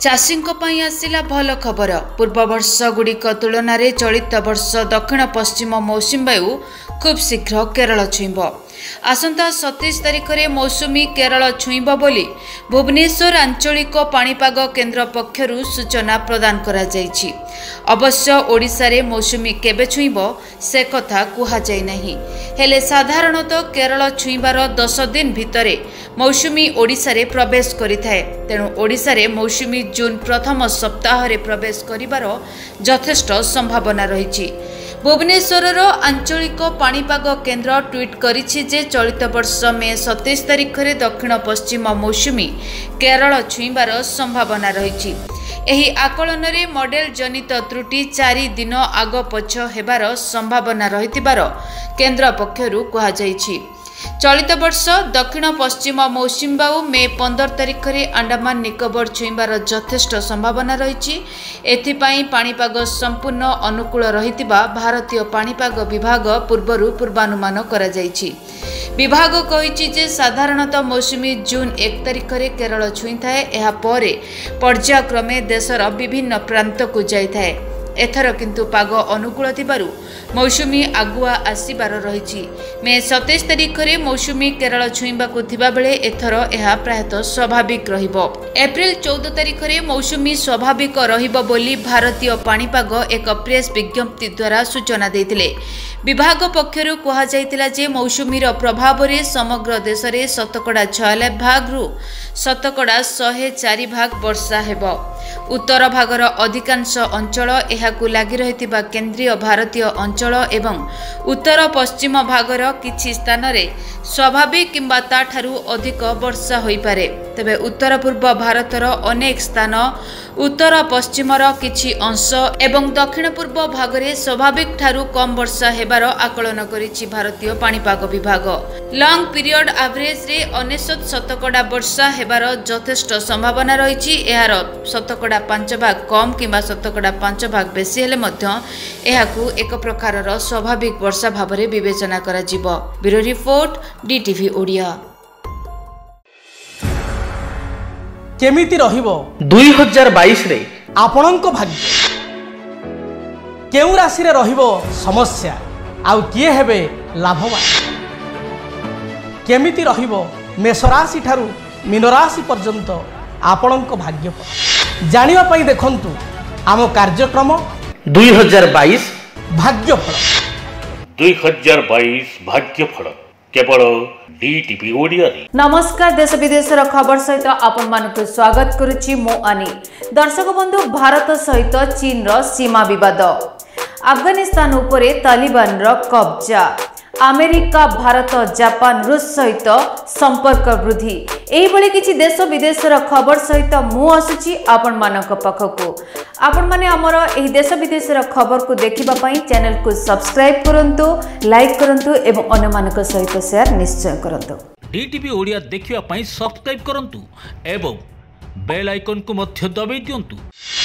चाषींक पई आसिला भल खबर। पूर्व वर्ष गुड़िक तुलन में चलित वर्ष दक्षिण पश्चिम मौसुमी वायु खूब शीघ्र केरल छुईब। आसंता 27 तारिख में मौसुमी केरल छुईब बोली भुवनेश्वर आंचलिक पाणीपाग केन्द्र पक्षर सूचना प्रदान करा जायछि। अवश्य ओडिशा रे मौसुमी केबे छुईब से कथा कुहाଯାଇ नाही, हेले साधारणतः केरल छुईबार 10 दिन भितरे मौसुमी ओडिशा रे प्रवेश करिथाय। तेणु ओडिशा रे मौसुमी जून प्रथम सप्ताह रे प्रवेश करिबार यथेष्ट संभावना रहिछि। भुवनेश्वर आंचलिक पाणीपाग केन्द्र ट्वीट करिछि जे चलित वर्ष मे 27 तारिख में दक्षिण पश्चिम मौसुमी केरल छुईबार संभावना रहिछि। एही आकलन रे मॉडल जनित त्रुटि 4 दिन आग पछ हेबार संभावना रहितिबार केन्द्र पक्षरु कुहाଯାଇଛି। चलित वर्ष दक्षिण पश्चिम मौसुमी वायु मे 15 तारिख में अंडमान निकोबर छुईबार यथेष्ट संभावना रही। एथिपाई पाणीपाग संपूर्ण अनुकूल रहितिबा भारतीय पाणीपाग विभाग पूर्वरु पूर्वानुमान करा जायछि। विभाग कहिछि जे साधारणतः मौसुमी जून 1 तारिख में केरल छुईथाए। एहा परे पर्यायक्रमे देशर विभिन्न प्रांत को जाइथाए। एथर किंतु पाग अनुकूल थिबारु मौसुमी आगुआ आसीबार रहिछि। मे 27 तारिख में मौसुमी केरल छुईबाकु थिबा बेले एथर एहा प्रायतः स्वाभाविक रहिबो। एप्रिल 14 तारिख में मौसुमी स्वाभाविक रहिबो बोली भारतीय पाणीपाग एक प्रेस विज्ञप्ति द्वारा सूचना देथिले। विभाग पक्षरु कहा जायतिला जे मौसुमीर प्रभाव रे समग्र देश रे 46 भाग रु 104 भाग वर्षा हेबो। उत्तर भागर अधिकांश अंचल एहाकु लागि रहितिबा केंद्रीय भारतीय अंचल एवं उत्तर पश्चिम भागर किछि स्थान रे स्वाभाविक किंबा ताठारु अधिक वर्षा होई पारे। तबे उत्तर पूर्व भारतर अनेक स्थान, उत्तर पश्चिमर किछि अंश एवं दक्षिण पूर्व भागरे स्वाभाविक ठारु कम वर्षा हेबार आकलन करिछि भारतीय पाणीपाग विभाग। लॉन्ग पीरियड एवरेज रे 99% वर्षा हेबार यथेष्ट संभावना रहिछि। एहार 5% भाग कम किंबा 5% भाग बेसी हेले मध्य एहाकु एक प्रकारर स्वाभाविक वर्षा भाबरे विवेचना करा जिवो। Bureau report DTV Odia. केमिति रहिबो 2022 रे आपणक भाग्य, केउ राशि रे रहिबो समस्या आउ किए हेबे लाभवान, केमिति रहिबो मेष राशि ठारू मीन राशि पर्यंत आपणक भाग्यफल जानिबा पई देखंतु आम कार्यक्रम 2022 भाग्यफल। 2022 भाग्यफल केवल डीटीवी ओडिया रे। नमस्कार, देश विदेशर खबर सहित आपण मानक स्वागत करुछि मो अनि। दर्शक बंधु, भारत सहित चीन रो सीमा विवाद, अफगानिस्तान उपरे तालिबान रो कब्जा, अमेरिका भारत जापान रूस सहित संपर्क वृद्धि, एही भली किछि देश विदेशर खबर सहित मु आसुछि आपण मानक पाखकु। आपण माने हमर एही देश विदेशर खबर को देखिबा पई चैनल को सब्सक्राइब करंतु, लाइक करंतु एवं अन्य मानक सहित शेयर निश्चय करंतु। डीटीवी ओडिया देखिबा पई सब्सक्राइब करंतु एवं बेल आइकन को मध्य दबाई दियंतु।